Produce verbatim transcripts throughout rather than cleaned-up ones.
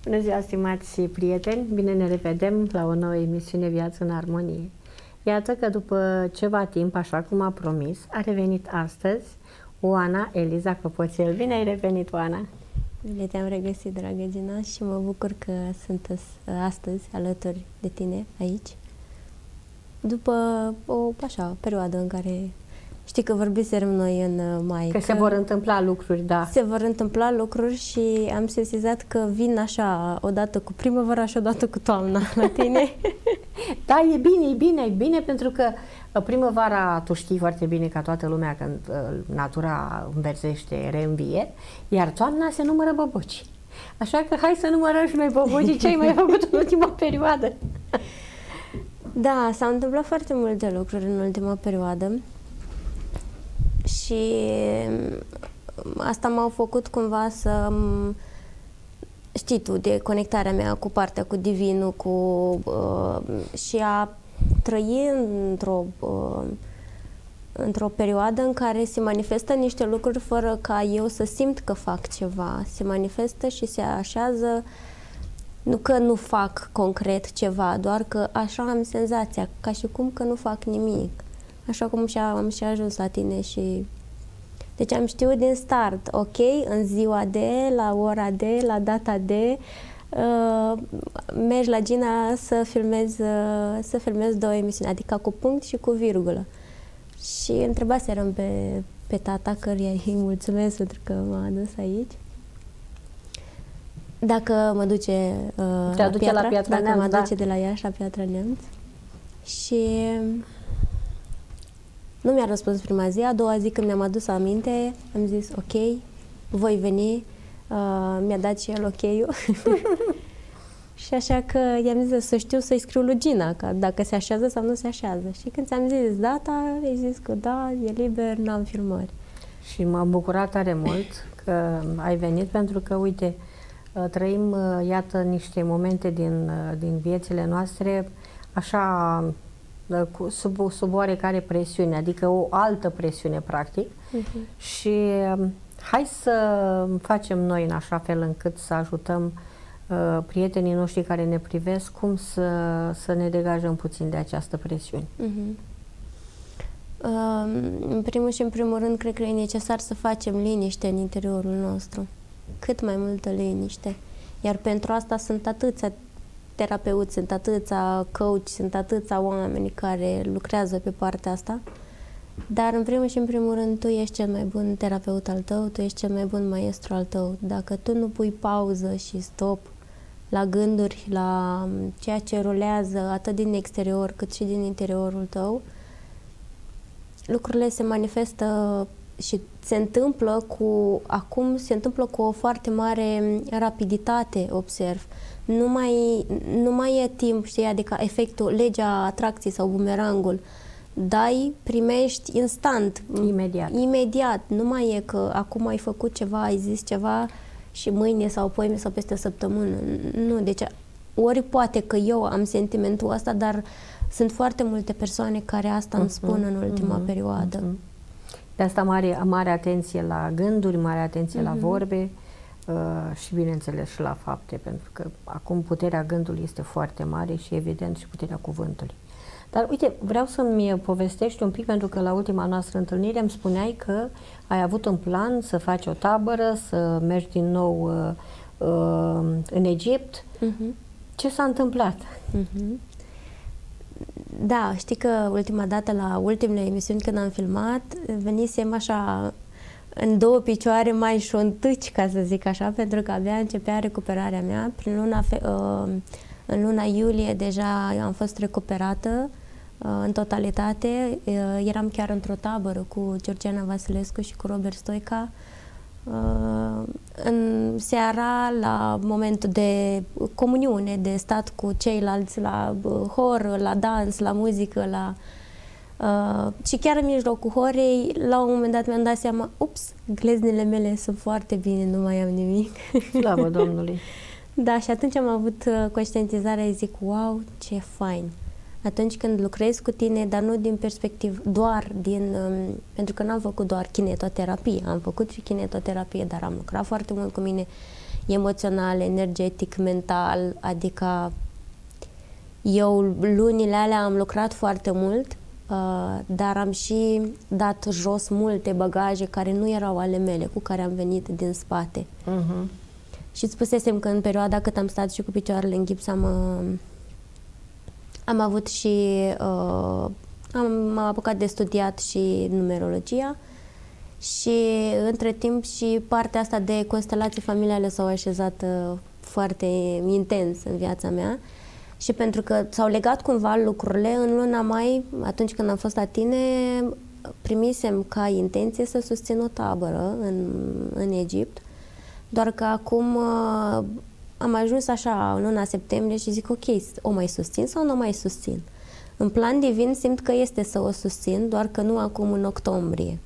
Bună ziua, stimați prieteni! Bine ne revedem la o nouă emisiune Viață în Armonie. Iată că după ceva timp, așa cum a promis, a revenit astăzi Oana Eliza Căpoțel. Bine ai revenit, Oana! Bine te-am regăsit, dragă Gina, și mă bucur că sunt astăzi alături de tine aici. După o așa perioadă în care știi că vorbiserăm noi în mai. Că, că se vor întâmpla lucruri, da. Se vor întâmpla lucruri și am sesizat că vin așa odată cu primăvara și odată cu toamna la tine. Da, e bine, e bine, e bine, pentru că primăvara, tu știi foarte bine ca toată lumea, când natura înverzește, reînvie, iar toamna se numără boboci. Așa că hai să numărăm și noi bobocii ce ai mai făcut în ultima perioadă. Da, s-au întâmplat foarte multe lucruri în ultima perioadă și asta m-au făcut cumva să, știi tu, de conectarea mea cu partea, cu divinul, cu, uh, și a trăi într-o uh, într-o perioadă în care se manifestă niște lucruri fără ca eu să simt că fac ceva. Se manifestă și se așează, nu că nu fac concret ceva, doar că așa am senzația, ca și cum că nu fac nimic. Așa cum și am și ajuns la tine și... Deci am știut din start, ok, în ziua de, la ora de, la data de, uh, mergi la Gina să filmezi, uh, să filmezi două emisiuni, adică cu punct și cu virgulă. Și întrebaserăm pe, pe tata, căruia îi mulțumesc pentru că m-a adus aici, dacă mă duce, uh, la, Piatra, la Piatra dacă Neamț, mă da. duce de la Iași la Piatra Neamț. Și nu mi-a răspuns prima zi. A doua zi, când mi-am adus aminte, am zis ok, voi veni. Uh, mi-a dat și el ok-ul. Și așa că i-am zis să știu să-i scriu lui Gina, că dacă se așează sau nu se așează. Și când ți-am zis data, ai zis că da, e liber, n-am filmări. Și m-am bucurat tare mult că ai venit, pentru că, uite, trăim, iată, niște momente din, din viețile noastre așa, cu, sub, sub oarecare presiune, adică o altă presiune, practic. Uh-huh. Și hai să facem noi în așa fel încât să ajutăm uh, prietenii noștri care ne privesc cum să, să ne degajăm puțin de această presiune. Uh-huh. uh, în primul și în primul rând, cred că e necesar să facem liniște în interiorul nostru. Cât mai multă liniște. Iar pentru asta sunt atâția terapeuți, sunt atâția coach, sunt atâția oameni care lucrează pe partea asta. Dar în primul și în primul rând, tu ești cel mai bun terapeut al tău, tu ești cel mai bun maestru al tău. Dacă tu nu pui pauză și stop la gânduri, la ceea ce rulează atât din exterior cât și din interiorul tău, lucrurile se manifestă și se întâmplă cu, acum se întâmplă cu o foarte mare rapiditate, observ. Nu mai, nu mai e timp, știi, adică efectul, legea atracției sau bumerangul. Dai, primești instant. Imediat. Imediat. Nu mai e că acum ai făcut ceva, ai zis ceva și mâine sau poimine sau peste săptămână. Nu, deci ori poate că eu am sentimentul ăsta, dar sunt foarte multe persoane care asta uh-huh, îmi spun în ultima uh-huh, perioadă. Uh-huh. De asta mare, mare atenție la gânduri, mare atenție uh-huh. la vorbe uh, și bineînțeles și la fapte, pentru că acum puterea gândului este foarte mare și evident și puterea cuvântului. Dar uite, vreau să-mi povestești un pic, pentru că la ultima noastră întâlnire îmi spuneai că ai avut în plan să faci o tabără, să mergi din nou uh, uh, în Egipt. Uh-huh. Ce s-a întâmplat? Uh-huh. Da, știi că ultima dată, la ultimele emisiuni când am filmat, venisem așa în două picioare mai șontâci, ca să zic așa, pentru că abia începea recuperarea mea. Prin luna, uh, în luna iulie deja am fost recuperată uh, în totalitate. Uh, eram chiar într-o tabără cu Georgiana Vasilescu și cu Robert Stoica. Uh, în seara, la momentul de comuniune, de stat cu ceilalți la uh, hor, la dans, la muzică, la... Uh, și chiar în mijlocul horei, la un moment dat mi-am dat seama, ups, gleznele mele sunt foarte bine, nu mai am nimic. Slavă Domnului! Da, și atunci am avut uh, conștientizarea, zic, wow, ce fain! Atunci când lucrezi cu tine, dar nu din perspectivă, doar din, um, pentru că n-am făcut doar kinetoterapie, am făcut și kinetoterapie, dar am lucrat foarte mult cu mine, emoțional, energetic, mental, adică eu lunile alea am lucrat foarte mult, uh, dar am și dat jos multe bagaje care nu erau ale mele, cu care am venit din spate. Uh-huh. Și îți spusesem că în perioada cât am stat și cu picioarele în gips am, uh, am avut și uh, am, m-am apucat de studiat și numerologia și între timp și partea asta de constelații familiale s-au așezat uh, foarte intens în viața mea. Și pentru că s-au legat cumva lucrurile, în luna mai, atunci când am fost la tine, primisem ca intenție să susțin o tabără în, în Egipt, doar că acum uh, am ajuns așa în luna septembrie și zic ok, o mai susțin sau nu o mai susțin? În plan divin simt că este să o susțin, doar că nu acum în octombrie.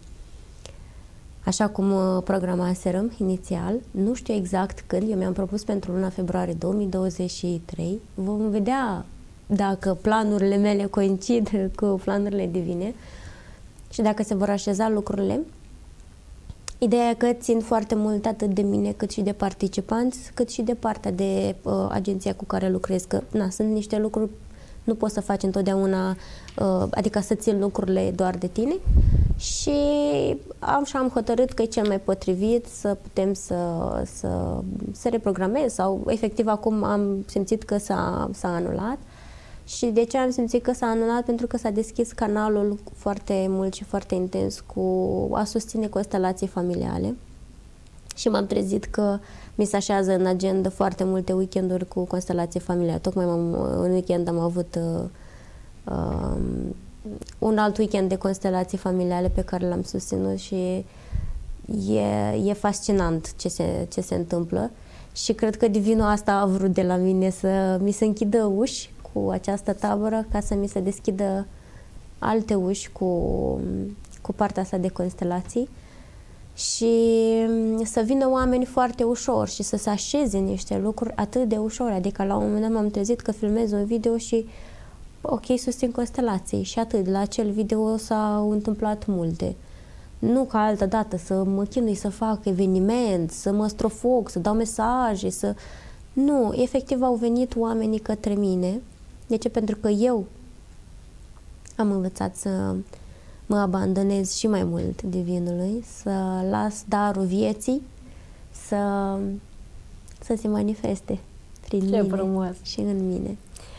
Așa cum programaserăm inițial, nu știu exact când, eu mi-am propus pentru luna februarie două mii douăzeci și trei, vom vedea dacă planurile mele coincid cu planurile divine și dacă se vor așeza lucrurile. Ideea e că țin foarte mult atât de mine cât și de participanți, cât și de partea de uh, agenția cu care lucrez, că na, sunt niște lucruri, nu poți să faci întotdeauna, uh, adică să țin lucrurile doar de tine. Și am și am hotărât că e cel mai potrivit să putem să, să, să reprogramez sau efectiv acum am simțit că s-a, s-a anulat. Și de ce am simțit că s-a anulat? Pentru că s-a deschis canalul foarte mult și foarte intens cu a susține constelații familiale și m-am trezit că mi se așează în agenda foarte multe weekenduri cu constelații familiale. Tocmai în weekend am avut uh, uh, un alt weekend de constelații familiale pe care l-am susținut și e, e fascinant ce se, ce se întâmplă și cred că divinul asta a vrut de la mine să mi se închidă uși cu această tabără ca să mi se deschidă alte uși cu, cu partea asta de constelații și să vină oameni foarte ușor și să se așeze niște lucruri atât de ușor, adică la un moment dat m-am trezit că filmez un video și ok, susțin constelații și atât. La acel video s-au întâmplat multe. Nu ca altă dată să mă chinui să fac eveniment, să mă strofoc, să dau mesaje, să... Nu, efectiv au venit oamenii către mine. De ce? Pentru că eu am învățat să mă abandonez și mai mult divinului, să las darul vieții să, să se manifeste prin Ce mine frumos. și în mine.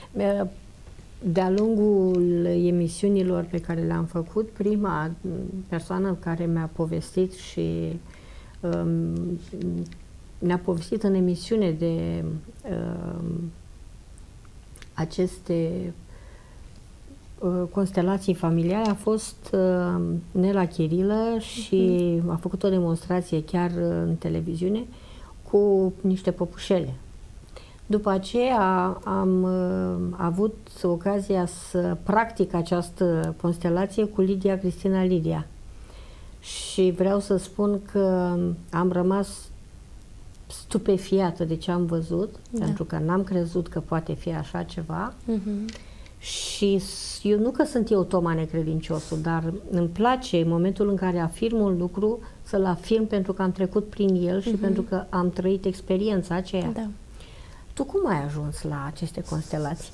De-a lungul emisiunilor pe care le-am făcut, prima persoană care mi-a povestit și um, ne-a povestit în emisiune de um, aceste uh, constelații familiale a fost uh, Nela Chirilă și uh-huh. a făcut o demonstrație chiar în televiziune cu niște păpușele. După aceea am uh, avut ocazia să practic această constelație cu Lidia Cristina Lidia și vreau să spun că am rămas stupefiată de ce am văzut, da. Pentru că n-am crezut că poate fi așa ceva. Uh-huh. Și eu nu că sunt eu Toma necredinciosul, dar îmi place în momentul în care afirm un lucru să-l afirm pentru că am trecut prin el și uh-huh. pentru că am trăit experiența aceea. Da. Tu cum ai ajuns la aceste constelații?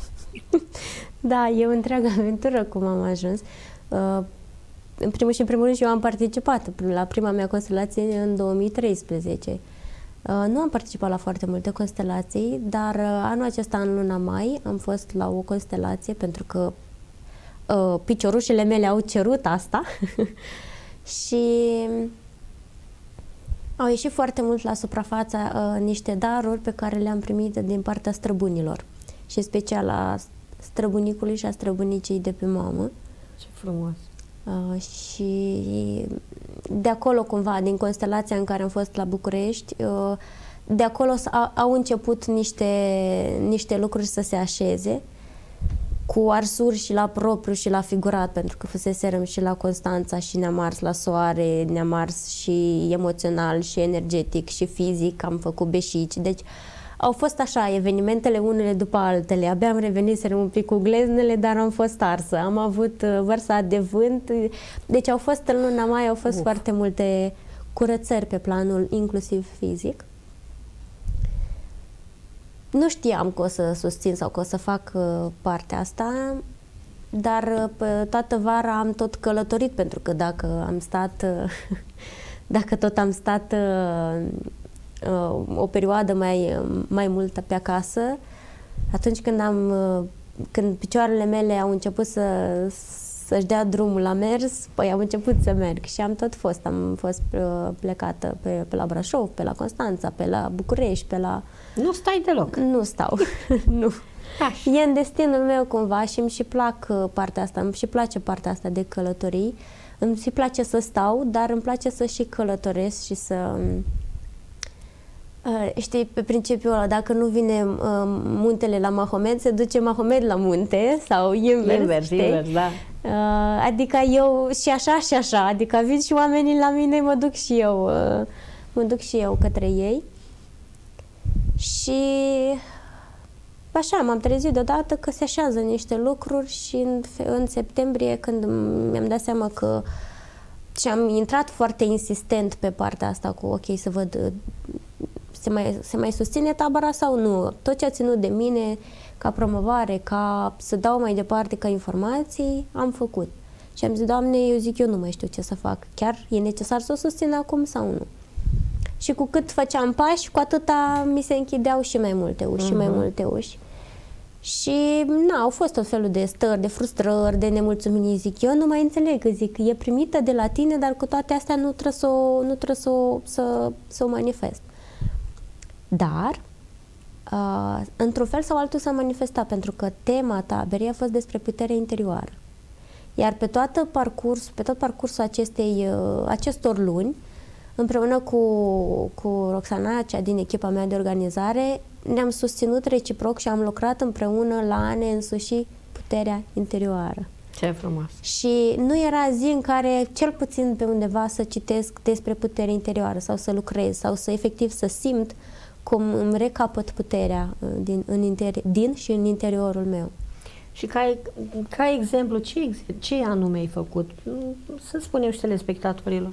Da, e o întreagă aventură cum am ajuns. Uh, în primul și în primul rând eu am participat la prima mea constelație în două mii treisprezece. Uh, nu am participat la foarte multe constelații, dar uh, anul acesta, în luna mai, am fost la o constelație pentru că uh, piciorușele mele au cerut asta și au ieșit foarte mult la suprafață uh, niște daruri pe care le-am primit din partea străbunilor și special a străbunicului și a străbunicii de pe mamă. Ce frumos! Uh, și de acolo cumva, din constelația în care am fost la București, uh, de acolo au început niște, niște lucruri să se așeze cu arsuri și la propriu și la figurat, pentru că fuseserăm și la Constanța și ne-am ars la soare, ne-am ars și emoțional și energetic și fizic, am făcut beșici, deci au fost așa, evenimentele unele după altele. Abia am revenit să un pic cu gleznele, dar am fost arsă. Am avut vărsa de vânt. Deci au fost în luna mai, au fost Uf. foarte multe curățări pe planul inclusiv fizic. nu știam că o să susțin sau că o să fac uh, partea asta, dar uh, toată vara am tot călătorit, pentru că dacă am stat, uh, dacă tot am stat uh, uh, o perioadă mai, mai multă pe acasă, atunci când am, uh, când picioarele mele au început să să-și dea drumul la mers, păi am început să merg și am tot fost. Am fost uh, plecată pe, pe la Brașov, pe la Constanța, pe la București, pe la... Nu stai deloc. Nu stau, nu. Așa. E în destinul meu cumva și îmi și plac uh, partea asta, îmi și place partea asta de călătorii. Îmi și place să stau, dar îmi place să și călătoresc și să... Uh, știi, pe principiul ăla, dacă nu vine uh, muntele la Mahomet, se duce Mahomet la munte sau invers, invers, știi? invers, da. Uh, adică eu și așa și așa, adică vin și oamenii la mine, mă duc și eu, uh, mă duc și eu către ei. Și așa, m-am trezit deodată că se așează niște lucruri și în, în septembrie, când mi-am dat seama că și am intrat foarte insistent pe partea asta cu ok, să văd se mai, se mai susține tabăra sau nu. Tot ce a ținut de mine ca promovare, ca să dau mai departe ca informații, am făcut. Și am zis, Doamne, eu zic, eu nu mai știu ce să fac. Chiar e necesar să o susțin acum sau nu? Și cu cât făceam pași, cu atâta mi se închideau și mai multe uși, uh-huh. și mai multe uși. Și, na, au fost tot felul de stări, de frustrări, de nemulțumiri. Zic, eu nu mai înțeleg, zic, e primită de la tine, dar cu toate astea nu trebuie să o, nu trebuie să o, să, să o manifest. Dar, uh, într-un fel sau altul s-a manifestat, pentru că tema taberei a fost despre puterea interioară. Iar pe, toată parcurs, pe tot parcursul acestei, uh, acestor luni, împreună cu, cu Roxana, cea din echipa mea de organizare, ne-am susținut reciproc și am lucrat împreună la a ne însuși puterea interioară. Ce frumos! Și nu era zi în care, cel puțin pe undeva, să citesc despre puterea interioară sau să lucrez sau să efectiv să simt cum îmi recapăt puterea din, în interi- din și în interiorul meu. Și ca, ca exemplu, ce, ce anume ai făcut? Să spunem și telespectatorilor.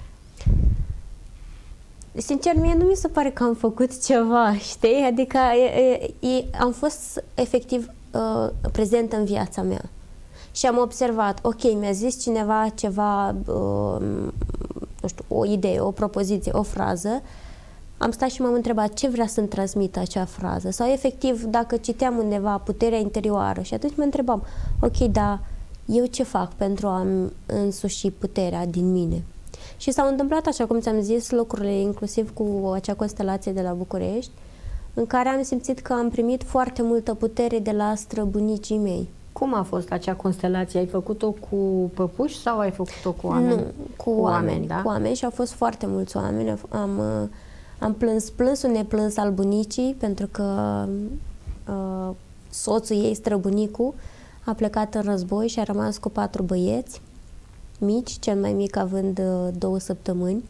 Sincer, mie nu mi se pare că am făcut ceva, știi? Adică e, e, am fost efectiv uh, prezentă în viața mea. Și am observat, ok, mi-a zis cineva ceva, uh, nu știu, o idee, o propoziție, o frază, am stat și m-am întrebat ce vrea să-mi transmită acea frază. Sau efectiv, dacă citeam undeva puterea interioară și atunci mă întrebam, ok, dar eu ce fac pentru a-mi însuși puterea din mine? Și s-au întâmplat, așa cum ți-am zis, lucrurile, inclusiv cu acea constelație de la București, în care am simțit că am primit foarte multă putere de la străbunicii mei. Cum a fost acea constelație? Ai făcut-o cu păpuși sau ai făcut-o cu oameni? Nu, cu, cu oameni, oameni, da? Cu oameni și au fost foarte mulți oameni. Am, am plâns, plânsul neplâns al bunicii, pentru că uh, soțul ei, străbunicul, a plecat în război și a rămas cu patru băieți mici, cel mai mic având uh, două săptămâni.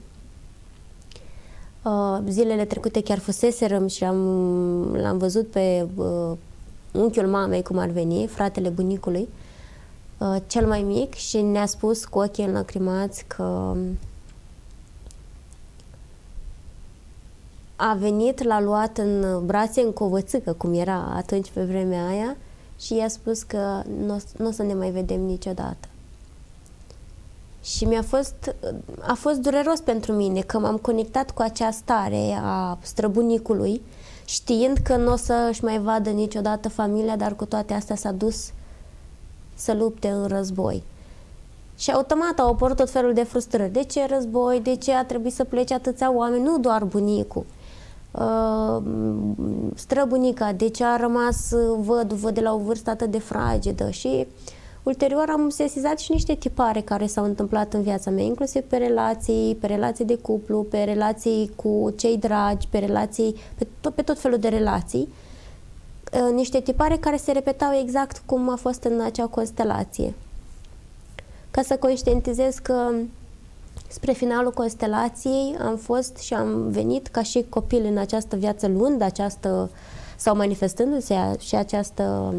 Uh, zilele trecute chiar fuseserăm și am, l-am văzut pe uh, unchiul mamei, cum ar veni, fratele bunicului, uh, cel mai mic, și ne-a spus cu ochii înlăcrimați că a venit, l-a luat în brațe, în covățâcă, cum era atunci pe vremea aia, și i-a spus că nu o să ne mai vedem niciodată. Și mi-a fost, a fost dureros pentru mine că m-am conectat cu acea stare a străbunicului, știind că nu o să-și mai vadă niciodată familia, dar cu toate astea s-a dus să lupte în război. Și automat au apărut tot felul de frustrări. De ce război? De ce a trebuit să plece atâția oameni? Nu doar bunicul. Uh, străbunica, de ce a rămas văduvă de la o vârstă atât de fragedă? Și ulterior am sesizat și niște tipare care s-au întâmplat în viața mea, inclusiv pe relații, pe relații de cuplu, pe relații cu cei dragi, pe relații, pe tot, pe tot felul de relații. Uh, niște tipare care se repetau exact cum a fost în acea constelație. Ca să conștientizez că spre finalul constelației am fost și am venit ca și copil în această viață lungă, această, sau manifestându-se și această,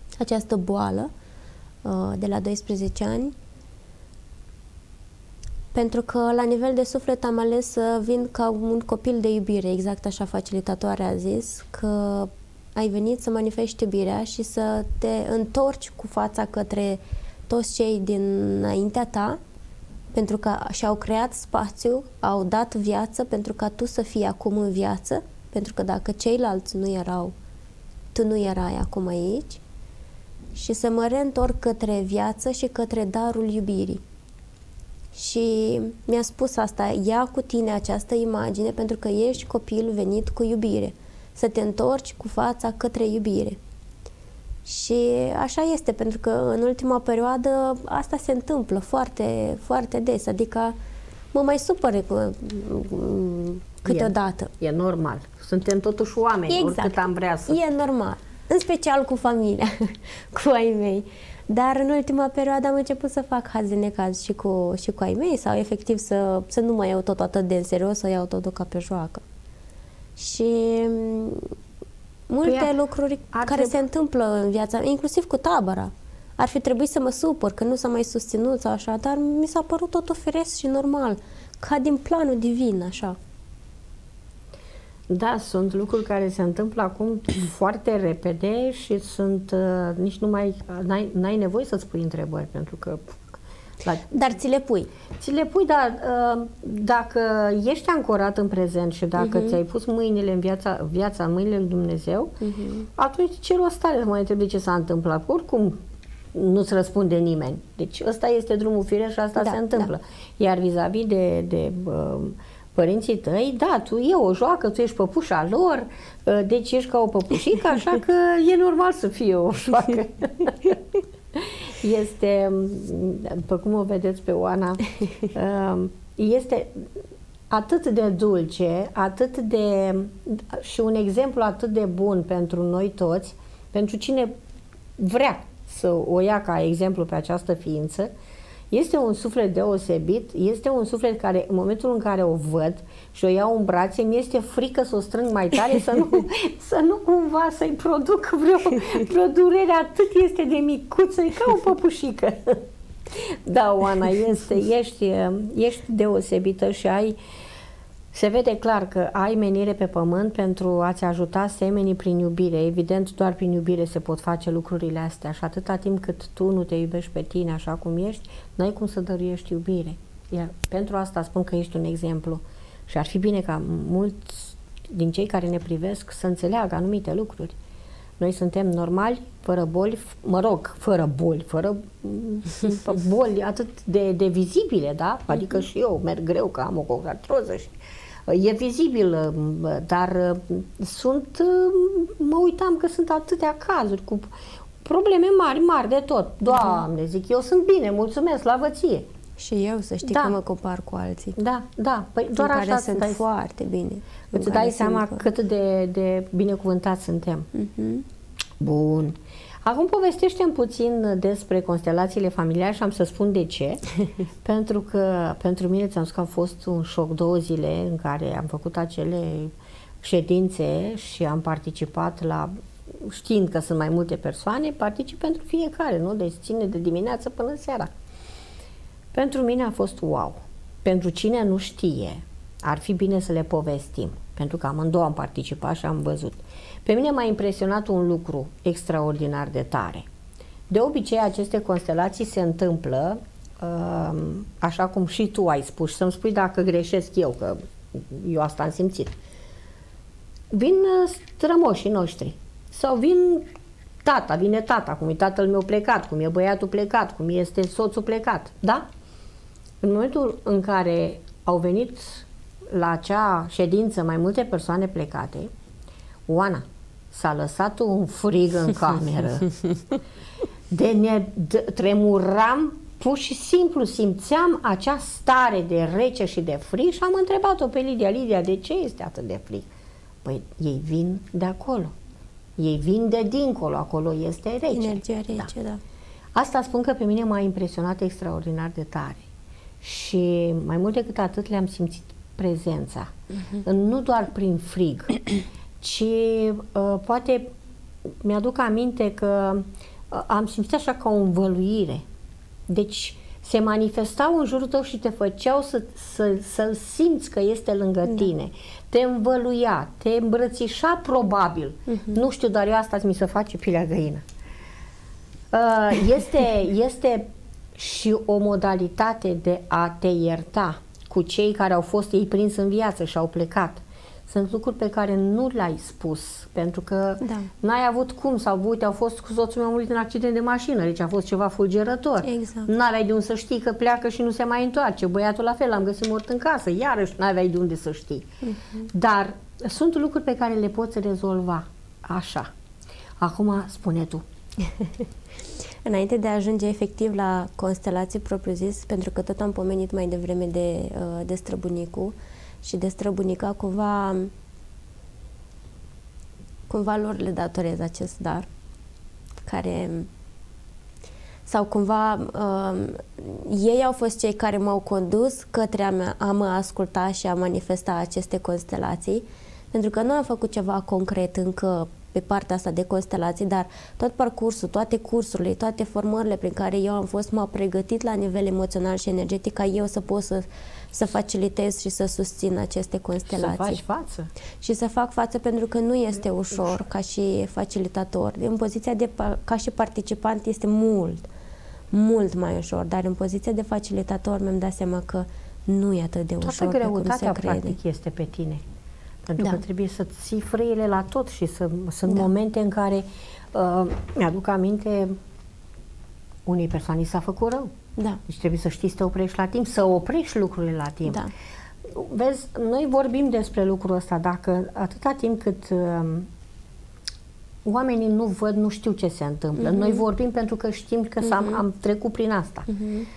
această boală de la doisprezece ani, Pentru că la nivel de suflet am ales să vin ca un copil de iubire, exact așa facilitatoarea a zis, că ai venit să manifesti iubirea și să te întorci cu fața către toți cei dinaintea ta, pentru că și-au creat spațiu, au dat viață pentru ca tu să fii acum în viață, pentru că dacă ceilalți nu erau, tu nu erai acum aici, și să mă reîntorc către viață și către darul iubirii. Și mi-a spus asta, ia cu tine această imagine pentru că ești copil venit cu iubire, să te întorci cu fața către iubire. Și așa este, pentru că în ultima perioadă asta se întâmplă foarte, foarte des, adică mă mai supăre cu, câteodată. E, e normal, suntem totuși oameni, exact. Oricât am vrea să... E normal, în special cu familia, cu ai mei. Dar în ultima perioadă am început să fac haz de necaz și cu, și cu ai mei sau efectiv să, să nu mai iau tot atât de în serios, să iau totul ca pe joacă. Și multe păi lucruri care trebui... se întâmplă în viața mea, inclusiv cu tabăra. Ar fi trebuit să mă supăr că nu s-a mai susținut sau așa, dar mi s-a părut totul firesc și normal, ca din planul divin, așa. Da, sunt lucruri care se întâmplă acum foarte repede și sunt, uh, nici nu mai, n-ai, n-ai nevoie să-ți pui întrebări, pentru că... La, dar ți le pui. Ți le pui, dar uh, dacă ești ancorat în prezent și dacă uh-huh. ți-ai pus mâinile în viața, viața în mâinile lui Dumnezeu, uh-huh. atunci ce rost are să mai întrebi ce s-a întâmplat? Oricum nu-ți răspunde nimeni. Deci ăsta este drumul firesc și asta da, se întâmplă. Da. Iar vis-a-vis de... de uh, părinții tăi, da, tu e o joacă, tu ești păpușa lor, deci ești ca o păpușică, așa că e normal să fie o joacă. Este, după cum o vedeți pe Oana, este atât de dulce, atât de, și un exemplu atât de bun pentru noi toți, pentru cine vrea să o ia ca exemplu pe această ființă. Este un suflet deosebit, este un suflet care, în momentul în care o văd și o iau în brațe, mi este frică să o strâng mai tare, să nu, să nu cumva să-i produc vreo, vreo durere, atât este de micuță, e ca o păpușică. Da, Oana, este, ești, ești deosebită și ai, se vede clar că ai menire pe pământ pentru a-ți ajuta semenii prin iubire. Evident, doar prin iubire se pot face lucrurile astea și atâta timp cât tu nu te iubești pe tine așa cum ești, n-ai cum să dăruiești iubire. Iar pentru asta spun că ești un exemplu și ar fi bine ca mulți din cei care ne privesc să înțeleagă anumite lucruri. Noi suntem normali, fără boli, mă rog, fără boli, fără boli atât de, de vizibile, da? Adică și eu merg greu că am o cocartroză și e vizibil, dar sunt, mă uitam că sunt atâtea cazuri cu probleme mari, mari de tot. Doamne, zic, eu sunt bine, mulțumesc, slavă ție. Și eu, să știi, da. Că mă compar cu alții. Da, da. Păi doar în așa care sunt dai, foarte bine. Îți dai seama că... cât de, de binecuvântați suntem. Uh-huh. Bun. Acum povestește-mi puțin despre constelațiile familiare și am să spun de ce. Pentru că pentru mine, ți-am spus că a fost un șoc două zile în care am făcut acele ședințe și am participat la, știind că sunt mai multe persoane, particip pentru fiecare, nu? Deci ține de dimineață până seara. Pentru mine a fost wow. Pentru cine nu știe, ar fi bine să le povestim, pentru că amândouă am participat și am văzut. Pe mine m-a impresionat un lucru extraordinar de tare. De obicei, aceste constelații se întâmplă, așa cum și tu ai spus, să-mi spui dacă greșesc eu, că eu asta am simțit. Vin strămoșii noștri sau vin tata, vine tata, cum e tatăl meu plecat, cum e băiatul plecat, cum este soțul plecat, da? În momentul în care au venit la acea ședință mai multe persoane plecate, Oana, s-a lăsat un frig în cameră. De ne de, tremuram, pur și simplu simțeam acea stare de rece și de frig și am întrebat-o pe Lidia, Lidia, de ce este atât de frig? Păi ei vin de acolo. Ei vin de dincolo, acolo este rece. Energia rece, da. da. Asta spun că pe mine m-a impresionat extraordinar de tare. Și mai mult decât atât le-am simțit prezența. Uh-huh. Nu doar prin frig, ci uh, poate mi-aduc aminte că uh, am simțit așa ca o învăluire. Deci se manifestau în jurul tău și te făceau să, să, să simți că este lângă da. tine. Te învăluia, te îmbrățișa probabil. Uh-huh. Nu știu, dar eu asta mi se face pilea găină. Este, este și o modalitate de a te ierta cu cei care au fost ei prins în viață și au plecat. Sunt lucruri pe care nu le-ai spus, pentru că da. n-ai avut cum, sau uite, au fost cu soțul meu murit în accident de mașină, deci a fost ceva fulgerător. Exact. N-aveai de unde să știi că pleacă și nu se mai întoarce. Băiatul la fel, l-am găsit mort în casă, iarăși n-aveai de unde să știi. Uh-huh. Dar sunt lucruri pe care le poți rezolva așa. Acum spune tu. Înainte de a ajunge efectiv la constelații propriu-zis, pentru că tot am pomenit mai devreme de, de străbunicul și de străbunica, cumva, cumva lor le datorez acest dar, care, sau cumva uh, ei au fost cei care m-au condus către a, mea, a mă asculta și a manifesta aceste constelații, pentru că nu am făcut ceva concret încă pe partea asta de constelații, dar tot parcursul, toate cursurile, toate formările prin care eu am fost, m-au pregătit la nivel emoțional și energetic ca eu să pot să, să facilitez și să susțin aceste constelații. Să faci față. Și să fac față, pentru că nu este ușor ca și facilitator. În poziția de, ca și participant este mult, mult mai ușor, dar în poziția de facilitator mi-am dat seama că nu e atât de ușor. Toată greutatea practic este pe tine. Pentru da. că trebuie să ții frâiele la tot și să, sunt da. momente în care uh, mi-aduc aminte, unei persoane s-a făcut rău. Da. Deci trebuie să știi să te oprești la timp, să oprești lucrurile la timp. Da. Vezi, noi vorbim despre lucrul ăsta, dacă atâta timp cât uh, oamenii nu văd, nu știu ce se întâmplă. Uh-huh. Noi vorbim pentru că știm că uh-huh. am, am trecut prin asta. Uh-huh.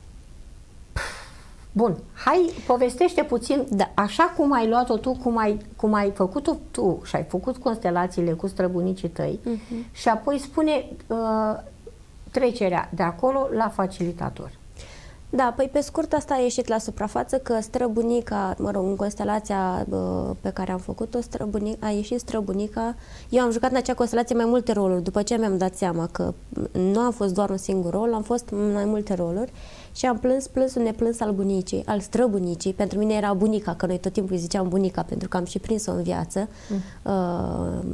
Bun, hai, povestește puțin, da. așa cum ai luat-o tu, cum ai, cum ai făcut-o tu și ai făcut constelațiile cu străbunicii tăi uh-huh. și apoi spune uh, trecerea de acolo la facilitator. Da, păi pe scurt asta a ieșit la suprafață că străbunica, mă rog, în constelația uh, pe care am făcut-o, străbunica, a ieșit străbunica. Eu am jucat în acea constelație mai multe roluri, după ce mi-am dat seama că nu a fost doar un singur rol, am fost mai multe roluri și am plâns plânsul neplâns al bunicii, al străbunicii. Pentru mine era bunica, că noi tot timpul îi ziceam bunica, pentru că am și prins-o în viață. Mm. Uh,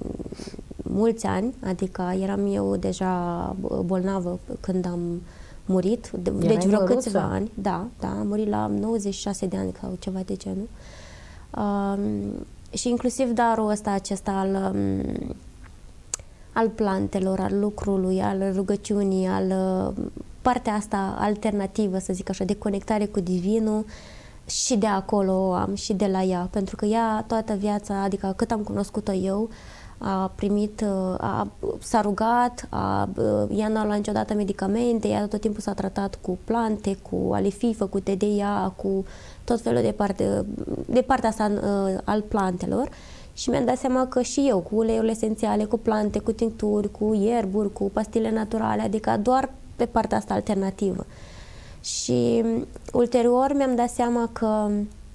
mulți ani, adică eram eu deja bolnavă când am murit, de, deci vreo câțiva ani, da, da, am murit la nouăzeci și șase de ani sau ceva de genul. Uh, și inclusiv darul ăsta acesta al, um, al plantelor, al lucrului, al rugăciunii, al uh, partea asta alternativă, să zic așa, de conectare cu Divinul, și de acolo am și de la ea, pentru că ea toată viața, adică cât am cunoscut-o eu, a primit, a, s-a rugat, a, ea n-a luat niciodată medicamente, ea tot timpul s-a tratat cu plante, cu alifii făcute de ea, cu tot felul de parte, de partea asta al plantelor, și mi-am dat seama că și eu, cu uleiurile esențiale, cu plante, cu tincturi, cu ierburi, cu pastile naturale, adică doar pe partea asta alternativă. Și ulterior mi-am dat seama că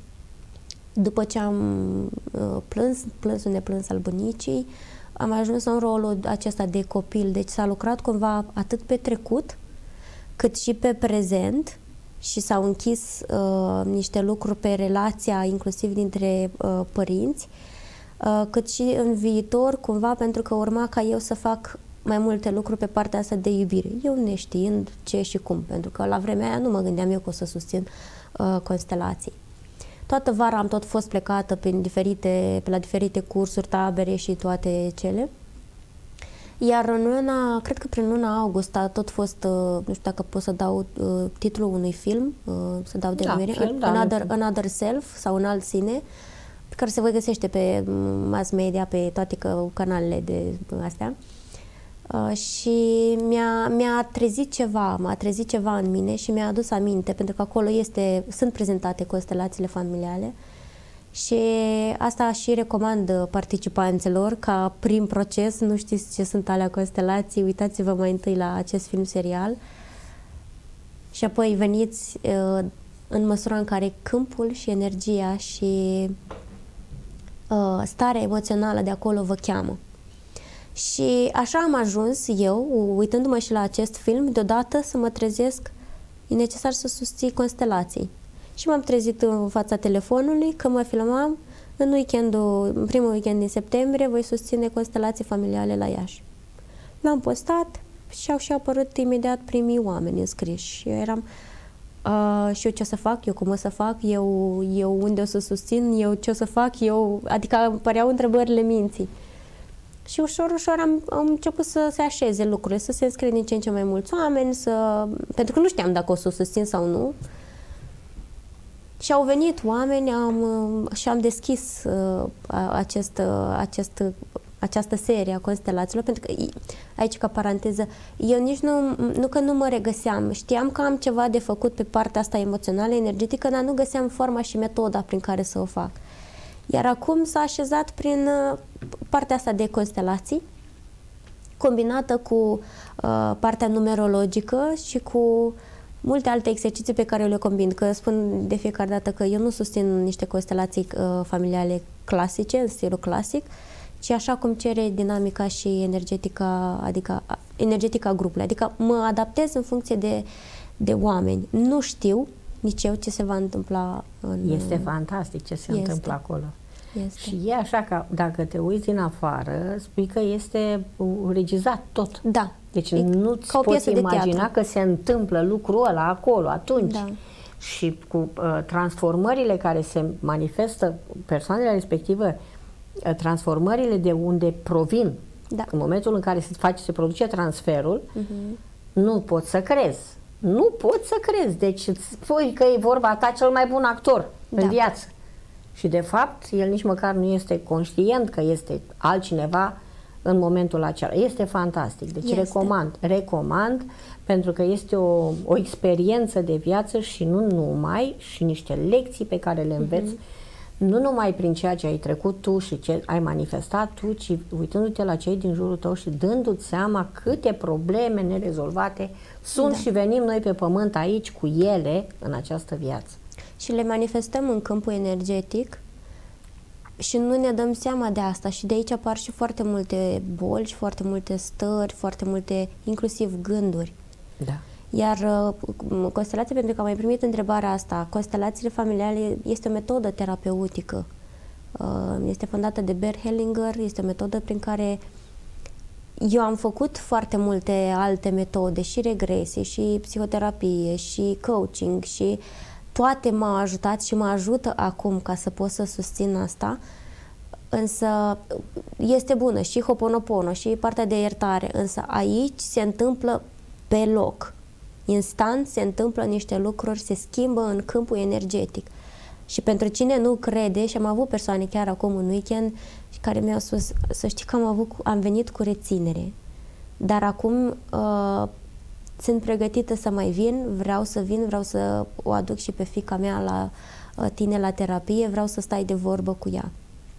după ce am uh, plâns, plânsul neplâns al bunicii, am ajuns în rolul acesta de copil. Deci s-a lucrat cumva atât pe trecut, cât și pe prezent, și s-au închis uh, niște lucruri pe relația inclusiv dintre uh, părinți, uh, cât și în viitor, cumva, pentru că urma ca eu să fac mai multe lucruri pe partea asta de iubire. Eu neștiind ce și cum, pentru că la vremea aia nu mă gândeam eu că o să susțin uh, constelații. Toată vara am tot fost plecată prin diferite, pe la diferite cursuri, tabere și toate cele. Iar în luna, cred că prin luna august a tot fost, uh, nu știu dacă pot să dau uh, titlul unui film, uh, să dau denumire, da, film, da, Another, Another Self sau Un alt sine, pe care se voi găsește pe mass media, pe toate canalele de astea. Uh, și mi-a, mi-a trezit ceva, m-a trezit ceva în mine și mi-a adus aminte, pentru că acolo este, sunt prezentate constelațiile familiale, și asta și recomand participanților ca prim proces, nu știți ce sunt alea constelații, uitați-vă mai întâi la acest film serial și apoi veniți uh, în măsura în care câmpul și energia și uh, starea emoțională de acolo vă cheamă. Și așa am ajuns eu, uitându-mă și la acest film, deodată să mă trezesc e necesar să susții constelații. Și m-am trezit în fața telefonului că mă filmam în weekendul, în primul weekend din septembrie, voi susține constelații familiale la Iași. L-am postat și au și apărut imediat primii oameni înscriși. Și eu eram, uh, și eu ce o să fac, eu cum o să fac, eu, eu unde o să susțin, eu ce o să fac, eu, adică păreau întrebările minții. Și ușor, ușor am, am început să se așeze lucrurile, să se înscrie din ce în ce mai mulți oameni, să... pentru că nu știam dacă o să o susțin sau nu. Și au venit oameni am, și am deschis uh, acest, uh, acest, această serie a constelațiilor, pentru că, aici ca paranteză, eu nici nu, nu că nu mă regăseam, știam că am ceva de făcut pe partea asta emoțională, energetică, dar nu găseam forma și metoda prin care să o fac. Iar acum s-a așezat prin uh, partea asta de constelații, combinată cu uh, partea numerologică și cu multe alte exerciții pe care eu le combin, că spun de fiecare dată că eu nu susțin niște constelații uh, familiale clasice, în stilul clasic, ci așa cum cere dinamica și energetica, adică energetica grupului, adică mă adaptez în funcție de, de oameni. Nu știu nici eu ce se va întâmpla în... Este fantastic ce se este. întâmplă acolo. Este. Și e așa că dacă te uiți din afară, spui că este regizat tot. Da. Deci e nu-ți poți imagina că se întâmplă lucrul ăla acolo, atunci. Da. Și cu uh, transformările care se manifestă, persoanele respective, uh, transformările de unde provin, Da. în momentul în care se face, se produce transferul, Uh-huh. nu poți să crezi. Nu poți să crezi. Deci îți spui că e vorba ta cel mai bun actor Da. în viață. Și de fapt, el nici măcar nu este conștient că este altcineva în momentul acela. Este fantastic. Deci Este. recomand. Recomand pentru că este o, o experiență de viață și nu numai, și niște lecții pe care le înveți, uh-huh. nu numai prin ceea ce ai trecut tu și ce ai manifestat tu, ci uitându-te la cei din jurul tău și dându-ți seama câte probleme nerezolvate sunt Da. și venim noi pe pământ aici cu ele în această viață. Și le manifestăm în câmpul energetic și nu ne dăm seama de asta și de aici apar și foarte multe boli și foarte multe stări, foarte multe, inclusiv gânduri. Da. Iar uh, constelația, pentru că am mai primit întrebarea asta, constelațiile familiale este o metodă terapeutică. Uh, este fondată de Bert Hellinger, este o metodă prin care eu am făcut foarte multe alte metode, și regresie, și psihoterapie, și coaching, și toate m-au ajutat și mă ajută acum ca să pot să susțin asta, însă este bună și Ho'oponopono și partea de iertare, însă aici se întâmplă pe loc. Instant se întâmplă niște lucruri, se schimbă în câmpul energetic. Și pentru cine nu crede, și am avut persoane chiar acum în weekend care mi-au spus, să știi că am, avut, am venit cu reținere, dar acum uh, sunt pregătită să mai vin, vreau să vin, vreau să o aduc și pe fiica mea la uh, tine la terapie, vreau să stai de vorbă cu ea.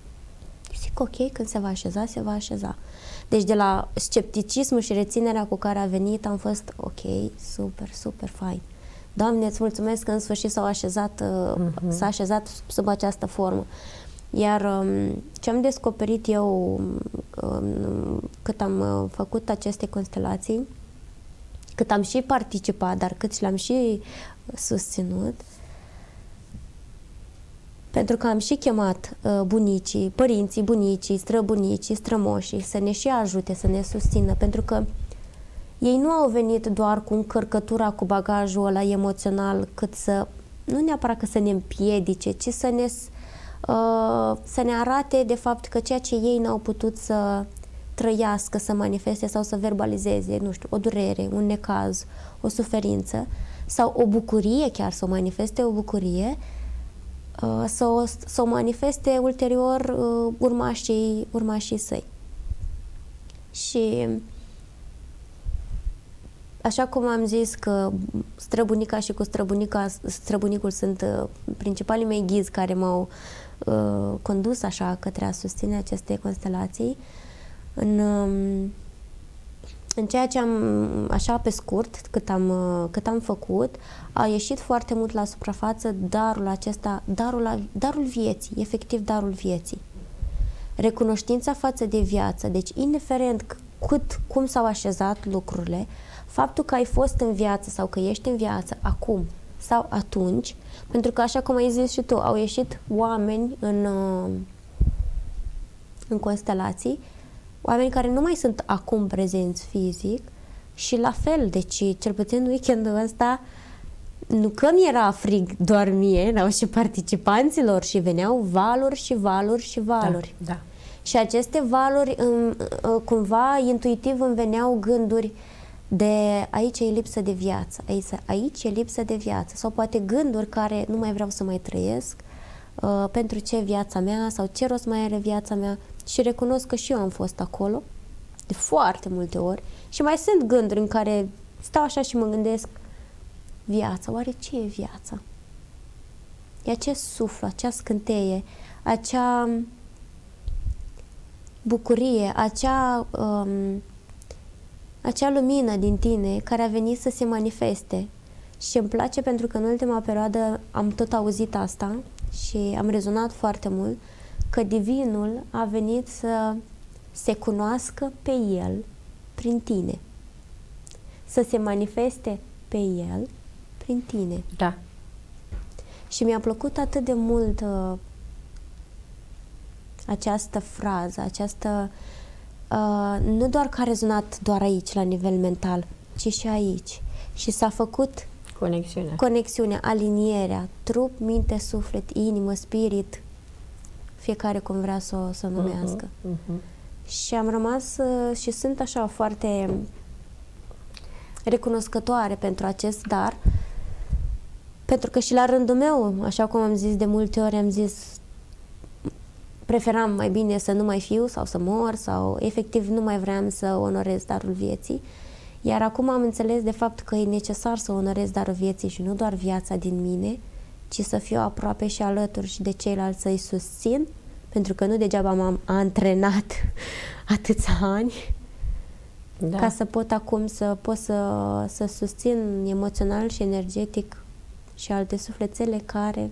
Zic, ok, când se va așeza, se va așeza. Deci de la scepticismul și reținerea cu care a venit am fost, ok, super, super fain. Doamne, îți mulțumesc că în sfârșit s-au așezat, uh-huh. s-a așezat sub această formă. Iar um, ce am descoperit eu um, cât am uh, făcut aceste constelații, cât am și participat, dar cât și le-am și susținut, pentru că am și chemat uh, bunicii, părinții, bunicii, străbunicii, strămoșii să ne și ajute, să ne susțină, pentru că ei nu au venit doar cu încărcătura, cu bagajul ăla emoțional, cât să, nu neapărat că să ne împiedice, ci să ne, uh, să ne arate de fapt că ceea ce ei n-au putut să trăiască, să manifeste sau să verbalizeze, nu știu, o durere, un necaz, o suferință sau o bucurie chiar, să o manifeste o bucurie, uh, să, o, să o manifeste ulterior uh, urmașii, urmașii săi. Și așa cum am zis că străbunica și cu străbunica, străbunicul sunt uh, principalii mei ghizi care m-au uh, condus așa către a susține aceste constelații, în, um, în ceea ce am, așa pe scurt, cât am, uh, cât am făcut, a ieșit foarte mult la suprafață darul acesta, darul, darul vieții, efectiv darul vieții. Recunoștința față de viață, deci indiferent cât, cum s-au așezat lucrurile, faptul că ai fost în viață sau că ești în viață acum sau atunci, pentru că, așa cum ai zis și tu, au ieșit oameni în, în constelații, oameni care nu mai sunt acum prezenți fizic și la fel, deci cel puțin weekendul ăsta nu că mi era frig doar mie, erau și participanților și veneau valuri și valuri și valuri. Da, da. Și aceste valuri cumva intuitiv îmi veneau gânduri de aici e lipsă de viață, aici, aici e lipsă de viață sau poate gânduri care nu mai vreau să mai trăiesc, uh, pentru ce viața mea sau ce rost mai are viața mea, și recunosc că și eu am fost acolo de foarte multe ori și mai sunt gânduri în care stau așa și mă gândesc, viața, oare ce e viața? E acest suflu, acea scânteie, acea bucurie, acea um, acea lumină din tine care a venit să se manifeste. Și îmi place pentru că în ultima perioadă am tot auzit asta și am rezonat foarte mult, că Divinul a venit să se cunoască pe El prin tine. Să se manifeste pe El prin tine. Da. Și mi-a plăcut atât de mult uh, această frază, această Uh, nu doar că a rezonat doar aici, la nivel mental, ci și aici. Și s-a făcut conexiunea, conexiunea, alinierea, trup, minte, suflet, inimă, spirit, fiecare cum vrea să o să numească. Uh-huh, uh-huh. Și am rămas uh, și sunt așa foarte recunoscătoare pentru acest dar, pentru că și la rândul meu, așa cum am zis de multe ori, am zis preferam mai bine să nu mai fiu sau să mor sau efectiv nu mai vreau să onorez darul vieții. Iar acum am înțeles de fapt că e necesar să onorez darul vieții și nu doar viața din mine, ci să fiu aproape și alături și de ceilalți, să-i susțin, pentru că nu degeaba m-am antrenat atâția ani, da, ca să pot acum să pot să, să susțin emoțional și energetic și alte sufletele care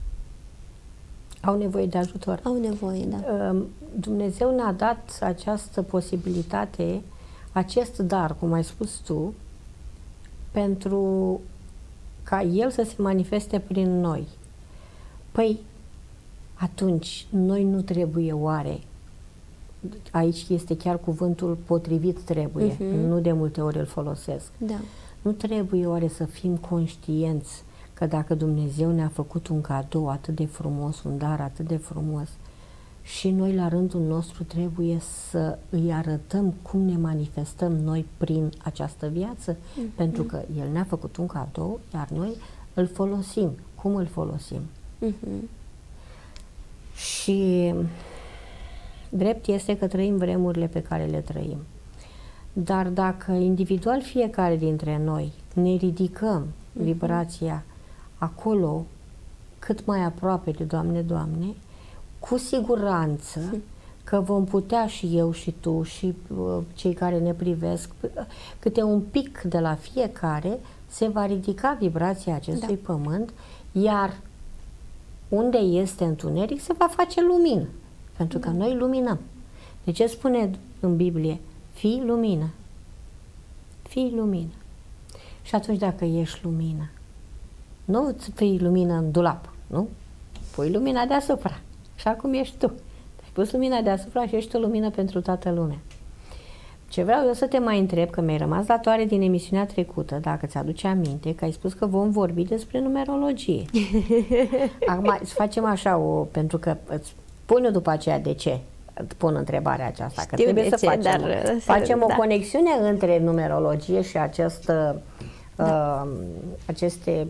au nevoie de ajutor. Au nevoie, da. Dumnezeu ne-a dat această posibilitate, acest dar, cum ai spus tu, pentru ca El să se manifeste prin noi. Păi, atunci, noi nu trebuie oare, aici este chiar cuvântul potrivit, trebuie, uh-huh. nu de multe ori îl folosesc. Da. Nu trebuie oare să fim conștienți că dacă Dumnezeu ne-a făcut un cadou atât de frumos, un dar atât de frumos, și noi la rândul nostru trebuie să îi arătăm cum ne manifestăm noi prin această viață, mm-hmm. pentru că El ne-a făcut un cadou, iar noi îl folosim. Cum îl folosim? Mm-hmm. Și drept este că trăim vremurile pe care le trăim. Dar dacă individual fiecare dintre noi ne ridicăm mm-hmm. vibrația acolo, cât mai aproape de Doamne, Doamne, cu siguranță că vom putea și eu și tu și uh, cei care ne privesc, câte un pic de la fiecare, se va ridica vibrația acestui da. pământ, iar unde este întuneric se va face lumină, pentru da. că noi luminăm. De ce spune în Biblie? Fii lumină. Fii lumină. Și atunci dacă ești lumină, nu îți fii lumină în dulap, nu? Pui lumina deasupra, așa cum ești tu. Ai pus lumina deasupra și ești o lumină pentru toată lumea. Ce vreau eu să te mai întreb, că mi-ai rămas datoare din emisiunea trecută, dacă ți-aduce aminte, că ai spus că vom vorbi despre numerologie. Acum să facem așa, o, pentru că îți pun eu după aceea de ce pun întrebarea aceasta, Știu că trebuie să ce, facem, dar, facem da. o conexiune între numerologie și această, da. uh, aceste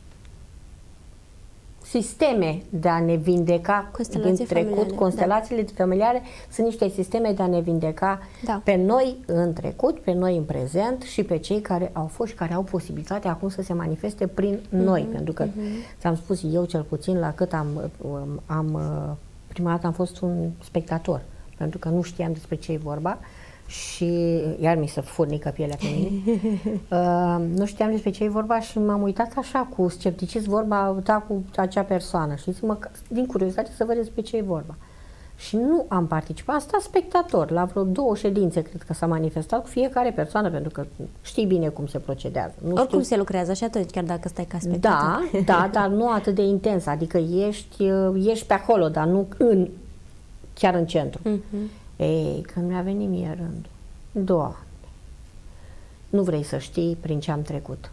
sisteme de a ne vindeca din trecut, constelațiile da. familiare sunt niște sisteme de a ne vindeca da. pe noi în trecut, pe noi în prezent și pe cei care au fost și care au posibilitatea acum să se manifeste prin mm-hmm. noi, pentru că mm-hmm. ți-am spus eu cel puțin la cât am, am prima dată am fost un spectator, pentru că nu știam despre ce e vorba și iar mi se furnică pielea pe mine. uh, nu știam despre ce e vorba și m-am uitat așa cu scepticism, vorba da, cu acea persoană și mă, din curiozitate să văd despre ce e vorba. Și nu am participat, am stat spectator. La vreo două ședințe cred că s-a manifestat cu fiecare persoană, pentru că știi bine cum se procedează. Nu Oricum știu... se lucrează și atunci, chiar dacă stai ca spectator. Da, da, dar nu atât de intens. Adică ești, ești pe acolo, dar nu în, chiar în centru. Uh-huh. Ei, când mi-a venit mie rândul, Doamne, nu vrei să știi prin ce am trecut.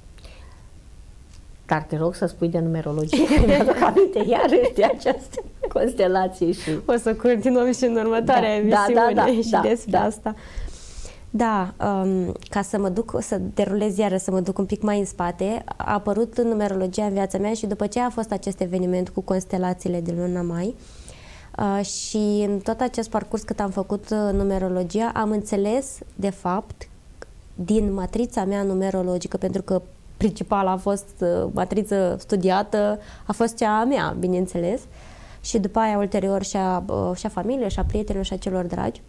Dar te rog să spui de numerologie, că mi-aduc aminte iarăși de această constelație. Și... O să continuăm și în următoarea da, emisiune da, da, și da, despre da. asta. Da, um, ca să mă duc, să derulez iară, să mă duc un pic mai în spate, a apărut numerologia în viața mea și după ce a fost acest eveniment cu constelațiile de luna mai, uh, și în tot acest parcurs cât am făcut uh, numerologia, am înțeles, de fapt, din matrița mea numerologică, pentru că principala a fost uh, matriță studiată, a fost cea a mea, bineînțeles, și după aia ulterior și a, uh, și a familiei, și a prietenilor, și a celor dragi.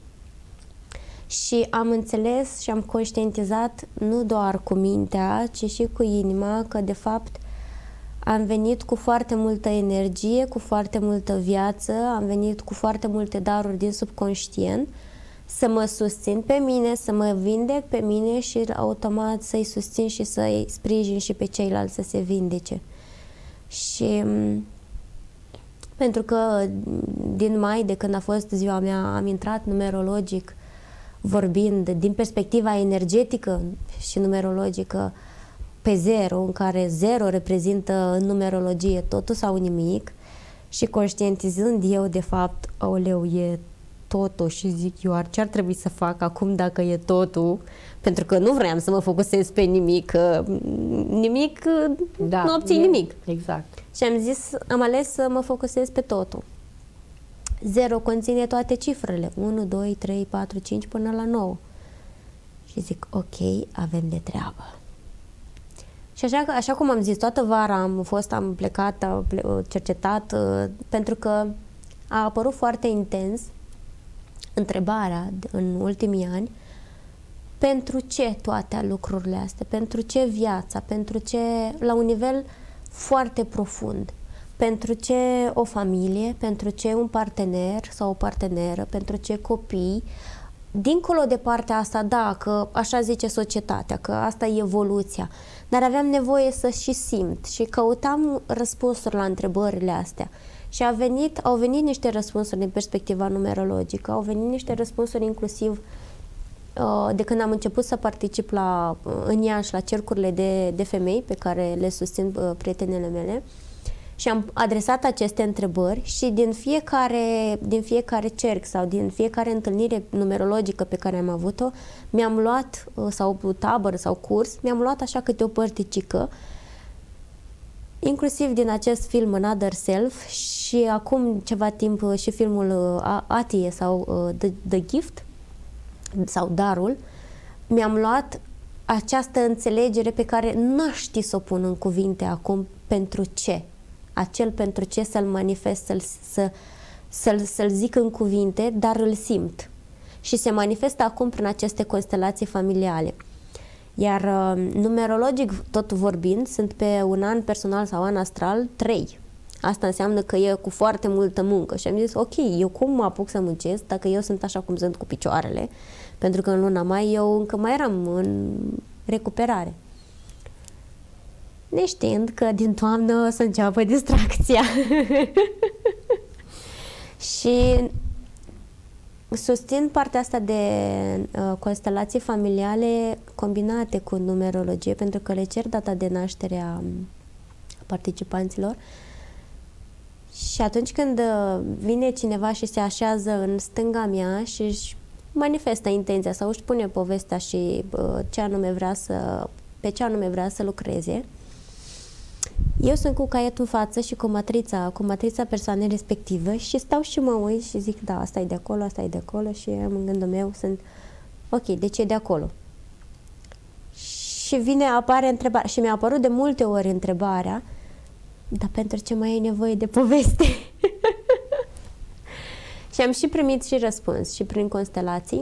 Și am înțeles și am conștientizat nu doar cu mintea, ci și cu inima, că de fapt am venit cu foarte multă energie, cu foarte multă viață, am venit cu foarte multe daruri din subconștient, să mă susțin pe mine, să mă vindec pe mine și automat să-i susțin și să-i sprijin și pe ceilalți să se vindece. Și pentru că din mai, de când a fost ziua mea, am intrat numerologic, vorbind din perspectiva energetică și numerologică, pe zero, în care zero reprezintă în numerologie totul sau nimic, și conștientizând eu de fapt, aoleu, e totul, și zic eu, ce ar trebui să fac acum dacă e totul, pentru că nu vreau să mă focusez pe nimic, nimic, da, nu obții e, nimic. Exact. Și am zis, am ales să mă focusez pe totul. Zero conține toate cifrele, unu, doi, trei, patru, cinci până la nouă. Și zic, ok, avem de treabă. Și așa, așa cum am zis, toată vara am fost, am plecat, am cercetat, pentru că a apărut foarte intens întrebarea în ultimii ani, pentru ce toate lucrurile astea, pentru ce viața, pentru ce, la un nivel foarte profund, pentru ce o familie, pentru ce un partener sau o parteneră, pentru ce copii, dincolo de partea asta, da, că așa zice societatea, că asta e evoluția, dar aveam nevoie să și simt și căutam răspunsuri la întrebările astea. Și a venit, au venit niște răspunsuri din perspectiva numerologică, au venit niște răspunsuri inclusiv uh, de când am început să particip la, în Iași la cercurile de, de femei pe care le susțin uh, prietenele mele, și am adresat aceste întrebări și din fiecare, din fiecare cerc sau din fiecare întâlnire numerologică pe care am avut-o, mi-am luat, sau tabără sau curs, mi-am luat așa câte o părticică, inclusiv din acest film Another Self, și acum ceva timp și filmul Atie sau The, The Gift sau Darul, mi-am luat această înțelegere pe care n-aș ști să o pun în cuvinte acum pentru ce. Acel pentru ce să-l manifest, să-l să, să să zic în cuvinte, dar îl simt. Și se manifestă acum prin aceste constelații familiale. Iar uh, numerologic, tot vorbind, sunt pe un an personal sau an astral trei. Asta înseamnă că e cu foarte multă muncă. Și am zis, ok, eu cum mă apuc să muncesc dacă eu sunt așa cum sunt cu picioarele? Pentru că în luna mai eu încă mai eram în recuperare. Neștiind că din toamnă o să înceapă distracția. Și susțin partea asta de uh, constelații familiale combinate cu numerologie, pentru că le cer data de naștere a participanților. Și atunci când uh, vine cineva și se așează în stânga mea și își manifestă intenția sau își pune povestea și uh, ce anume vrea să, pe ce anume vrea să lucreze, eu sunt cu caietul în față și cu matrița, cu matrița persoanei respective și stau și mă uit și zic, da, asta e de acolo, asta e de acolo, și în gândul meu sunt, ok, deci e de acolo. Și vine, apare întrebarea, și mi-a apărut de multe ori întrebarea, dar pentru ce mai ai nevoie de poveste? Și am și primit și răspuns, și prin constelații,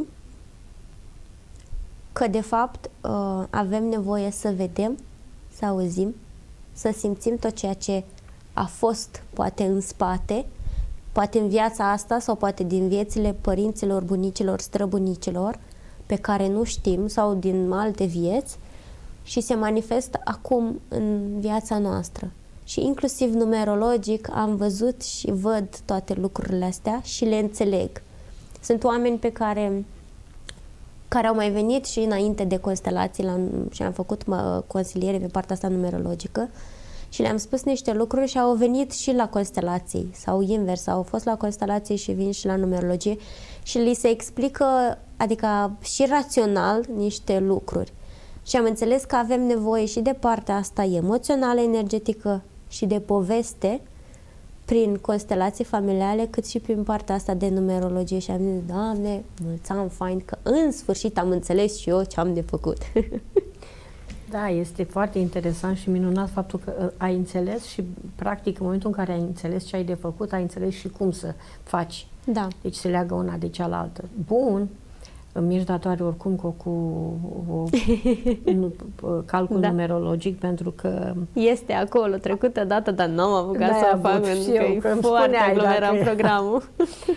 că de fapt avem nevoie să vedem, să auzim, să simțim tot ceea ce a fost poate în spate, Poate în viața asta sau poate din viețile părinților, bunicilor, străbunicilor pe care nu știm sau din alte vieți și se manifestă acum în viața noastră. Și inclusiv numerologic am văzut și văd toate lucrurile astea și le înțeleg. Sunt oameni pe care, care au mai venit și înainte de constelații la, și am făcut mă, consiliere pe partea asta numerologică și le-am spus niște lucruri și au venit și la constelații sau invers, au fost la constelații și vin și la numerologie și li se explică, adică și rațional, niște lucruri. Și am înțeles că avem nevoie și de partea asta emoțională, energetică și de poveste prin constelații familiale, cât și prin partea asta de numerologie. Și am zis, Doamne, mulți ani fain că în sfârșit am înțeles și eu ce am de făcut. Da, este foarte interesant și minunat faptul că ai înțeles și, practic, în momentul în care ai înțeles ce ai de făcut, ai înțeles și cum să faci. Da. Deci se leagă una de cealaltă. Bun, îmi ești datoare oricum cu, cu o, nu, calcul da. numerologic, pentru că... Este acolo, trecută dată, dar n-am apucat da, să o fac, pentru că e foarte aglomerat dacă... programul.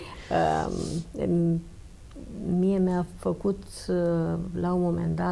um, mie mi-a făcut, la un moment dat,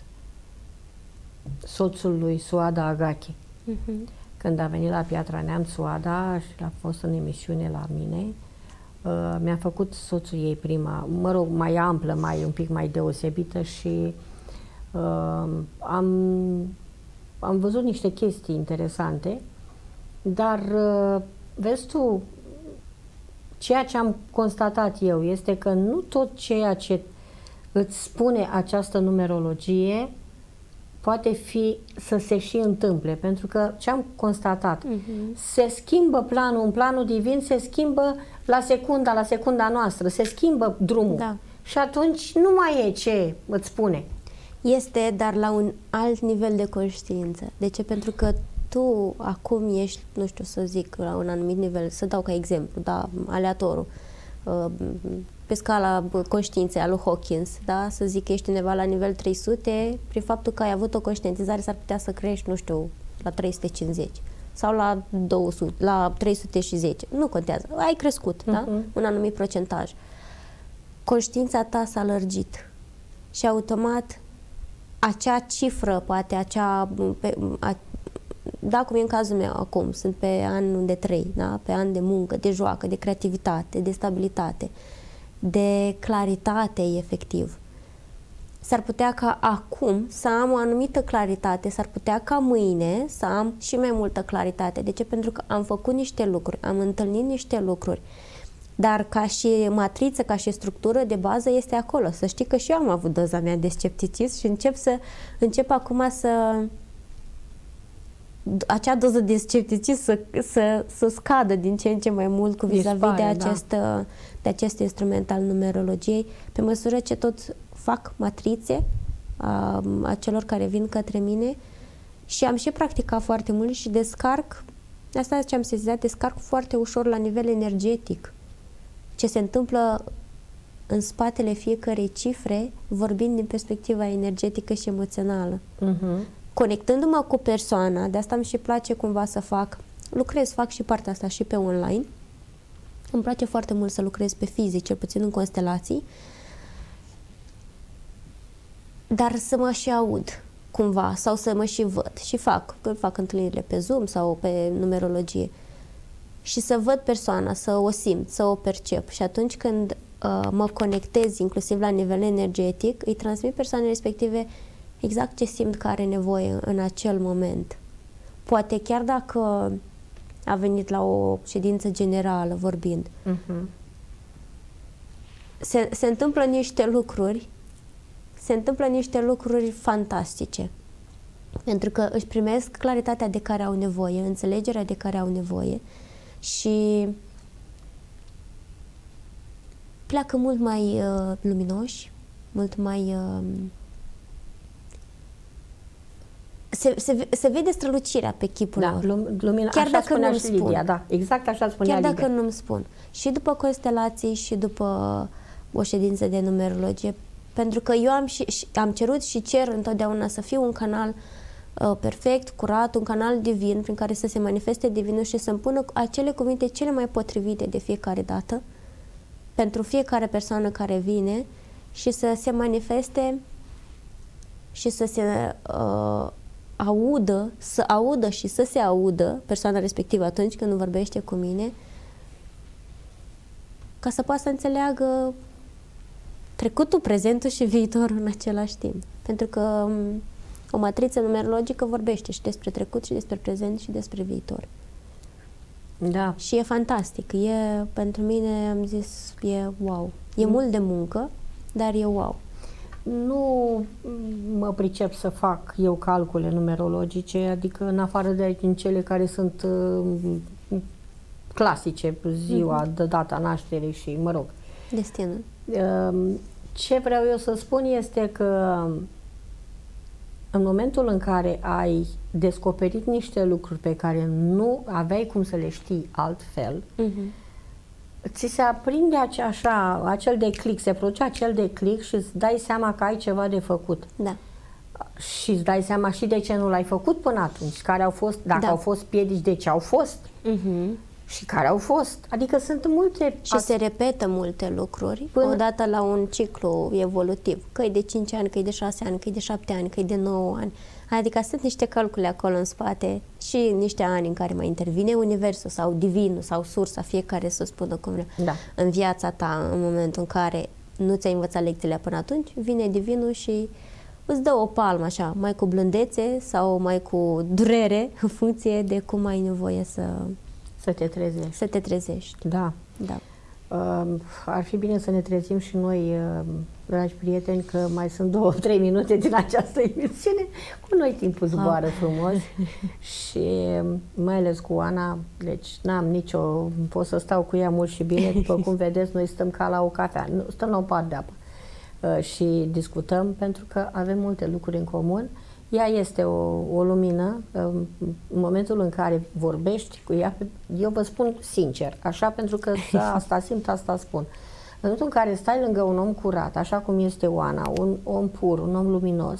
soțul lui Suada Agache. Uh-huh. Când a venit la Piatra Neamț, Suada, și a fost în emisiune la mine, uh, mi-a făcut soțul ei prima, mă rog, mai amplă, mai un pic mai deosebită și uh, am, am văzut niște chestii interesante, dar uh, vezi tu, ceea ce am constatat eu este că nu tot ceea ce îți spune această numerologie poate fi să se și întâmple, pentru că ce am constatat, uh-huh. se schimbă planul, în planul divin se schimbă la secunda, la secunda noastră, se schimbă drumul. Da. Și atunci nu mai e ce îți spune. Este, dar la un alt nivel de conștiință. De ce? Pentru că tu acum ești, nu știu să zic, la un anumit nivel, să dau ca exemplu, da, aleatorul, pe scala conștiinței a lui Hawkins, da? Să zic că ești undeva la nivel trei sute, prin faptul că ai avut o conștientizare s-ar putea să crești, nu știu, la trei sute cincizeci sau la două sute, la trei sute zece. Nu contează. Ai crescut, uh-huh. da? Un anumit procentaj. Conștiința ta s-a lărgit și automat acea cifră, poate acea... Pe, a, da, cum e în cazul meu acum, sunt pe an de trei, da? Pe an de muncă, de joacă, de creativitate, de stabilitate, de claritate, efectiv. S-ar putea ca acum să am o anumită claritate, s-ar putea ca mâine să am și mai multă claritate. De ce? Pentru că am făcut niște lucruri, am întâlnit niște lucruri, dar ca și matriță, ca și structură de bază este acolo. Să știi că și eu am avut doza mea de scepticism și încep să încep acum să... acea doză de scepticism să, să, să scadă din ce în ce mai mult cu vis-a-vis de, acest, da. de acest instrument al numerologiei, pe măsură ce tot fac matrițe a, a celor care vin către mine și am și practicat foarte mult și descarc, asta ce am sesizat, descarc foarte ușor la nivel energetic ce se întâmplă în spatele fiecărei cifre, vorbind din perspectiva energetică și emoțională. Uh-huh. Conectându-mă cu persoana, de asta îmi și place cumva să fac, lucrez, fac și partea asta și pe online. Îmi place foarte mult să lucrez pe fizic, cel puțin în constelații, dar să mă și aud cumva sau să mă și văd și fac, când fac întâlnirile pe Zoom sau pe numerologie și să văd persoana, să o simt, să o percep și atunci când uh, mă conectez inclusiv la nivel energetic, îi transmit persoanei respective exact ce simt că are nevoie în acel moment. Poate chiar dacă a venit la o ședință generală vorbind, uh-huh. se, se întâmplă niște lucruri, se întâmplă niște lucruri fantastice. Pentru că își primesc claritatea de care au nevoie, înțelegerea de care au nevoie și pleacă mult mai uh, luminoși, mult mai... Uh, Se, se, se vede strălucirea pe chipul da, lor. Lumina, chiar așa dacă nu-mi spun. Lidia, da, exact așa spunea Chiar Lidia. dacă nu-mi spun. Și după constelații și după o ședință de numerologie, pentru că eu am, și, am cerut și cer întotdeauna să fiu un canal uh, perfect, curat, un canal divin prin care să se manifeste divinul și să-mi pună acele cuvinte cele mai potrivite de fiecare dată pentru fiecare persoană care vine și să se manifeste și să se uh, audă, să audă și să se audă persoana respectivă atunci când vorbește cu mine, ca să poată să înțeleagă trecutul, prezentul și viitorul în același timp. Pentru că um, o matriță numerologică vorbește și despre trecut, și despre prezent, și despre viitor. Da. Și e fantastic. E, pentru mine, am zis, e wow. E mm. mult de muncă, dar e wow. Nu mă pricep să fac eu calcule numerologice, adică în afară de din cele care sunt uh, clasice, ziua, mm-hmm. de data nașterii și, mă rog. Destinul. Uh, ce vreau eu să spun este că în momentul în care ai descoperit niște lucruri pe care nu aveai cum să le știi altfel, mm-hmm. ți se aprinde acea, așa, acel declic, se produce acel declic și îți dai seama că ai ceva de făcut. Da. Și îți dai seama și de ce nu l-ai făcut până atunci, care au fost, dacă da. au fost piedici, de ce au fost mm-hmm. și care au fost. Adică sunt multe... Și se repetă multe lucruri, până... odată la un ciclu evolutiv. Că e de cinci ani, că e de șase ani, că e de șapte ani, că e de nouă ani. Adică sunt niște calcule acolo în spate și niște ani în care mai intervine universul sau divinul sau sursa, fiecare să spună cum vrea. Da. În viața ta, în momentul în care nu ți-ai învățat lecțiile până atunci, vine divinul și îți dă o palmă așa, mai cu blândețe sau mai cu durere, în funcție de cum ai nevoie să, să te trezești. Să te trezești. Da. Da. Uh, ar fi bine să ne trezim și noi, uh, dragi prieteni, că mai sunt două, trei minute din această emisiune. Cu noi timpul zboară frumos și mai ales cu Oana, deci n-am nicio, pot să stau cu ea mult și bine, după cum vedeți, noi stăm ca la o cafea, stăm la o par de apă uh, și discutăm pentru că avem multe lucruri în comun. Ea este o, o lumină, în momentul în care vorbești cu ea, eu vă spun sincer, așa, pentru că asta simt, asta spun. În momentul în care stai lângă un om curat, așa cum este Oana, un om pur, un om luminos,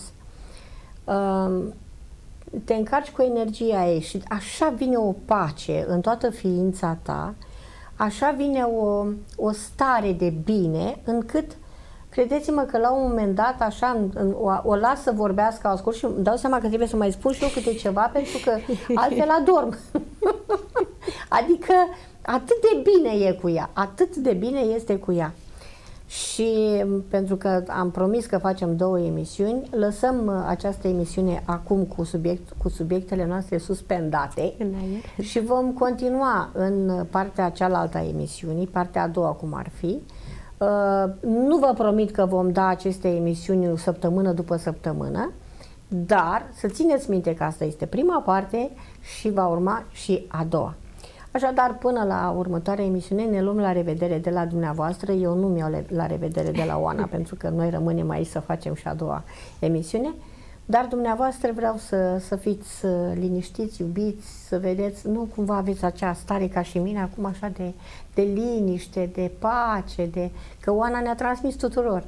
te încarci cu energia ei și așa vine o pace în toată ființa ta, așa vine o, o stare de bine, încât credeți-mă că la un moment dat, așa, o, o las să vorbească, ascult și îmi dau seama că trebuie să mai spun și eu câte ceva, pentru că altfel adorm. Adică atât de bine e cu ea, atât de bine este cu ea. Și pentru că am promis că facem două emisiuni, lăsăm această emisiune acum cu, subiect, cu subiectele noastre suspendate și vom continua în partea cealaltă a emisiunii, partea a doua cum ar fi. Uh, nu vă promit că vom da aceste emisiuni săptămână după săptămână, dar să țineți minte că asta este prima parte și va urma și a doua. Așadar, până la următoarea emisiune ne luăm la revedere de la dumneavoastră. Eu nu mi-au la revedere de la Oana, pentru că noi rămânem aici să facem și a doua emisiune. Dar dumneavoastră vreau să, să fiți liniștiți, iubiți, să vedeți, nu cumva aveți acea stare ca și mine, acum așa de, de liniște, de pace, de că Oana ne-a transmis tuturor.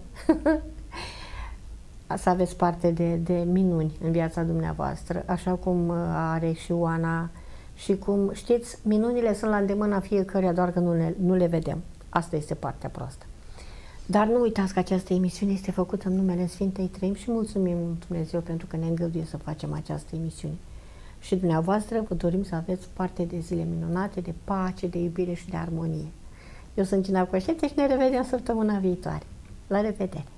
Să aveți parte de, de minuni în viața dumneavoastră, așa cum are și Oana și cum, știți, minunile sunt la îndemâna fiecăruia, doar că nu le, nu le vedem. Asta este partea proastă. Dar nu uitați că această emisiune este făcută în numele Sfintei Treimi și mulțumim Dumnezeu pentru că ne îngăduie să facem această emisiune. Și dumneavoastră vă dorim să aveți parte de zile minunate, de pace, de iubire și de armonie. Eu sunt Gina Coșete și ne revedem săptămâna viitoare. La revedere!